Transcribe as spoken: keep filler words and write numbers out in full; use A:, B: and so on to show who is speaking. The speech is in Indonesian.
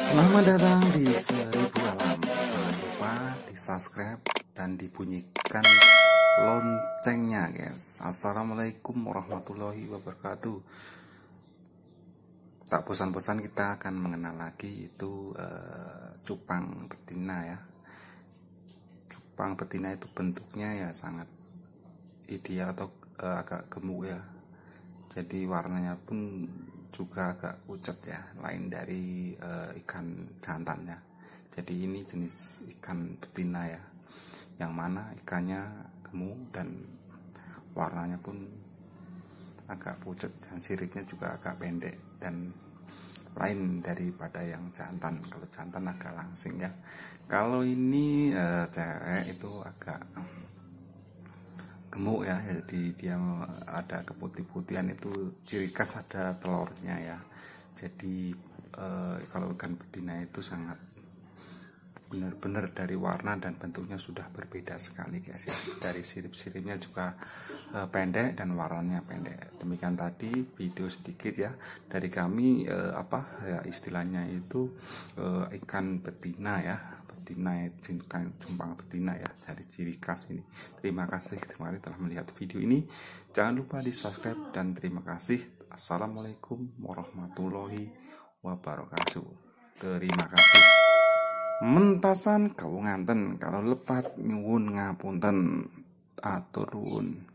A: Selamat datang di Seribu Alam. Jangan lupa di subscribe dan dibunyikan loncengnya, guys. Assalamualaikum warahmatullahi wabarakatuh. Tak bosan-bosan kita akan mengenal lagi itu uh, cupang betina ya. Cupang betina itu bentuknya ya sangat ideal atau uh, agak gemuk ya. Jadi warnanya pun juga agak pucat ya, lain dari uh, ikan jantannya. Jadi ini jenis ikan betina ya, yang mana ikannya gemuk dan warnanya pun agak pucat dan siripnya juga agak pendek dan lain daripada yang jantan. Kalau jantan agak langsing ya. Kalau ini uh, cewek itu agak gemuk ya, jadi dia ada keputih-putihan, itu ciri khas ada telurnya ya. Jadi eh, kalau ikan betina itu sangat benar-benar dari warna dan bentuknya sudah berbeda sekali, guys ya. Dari sirip-siripnya juga eh, pendek dan warnanya pendek. Demikian tadi video sedikit ya dari kami, eh, apa ya istilahnya itu eh, ikan betina ya, betina, cupang betina ya, dari ciri khas ini. Terima kasih, terima kasih telah melihat video ini. Jangan lupa di subscribe dan terima kasih. Assalamualaikum warahmatullahi wabarakatuh. Terima kasih. Mentasan kawunganten, kalau lepat nyuwun ngapunten, atur nuwun.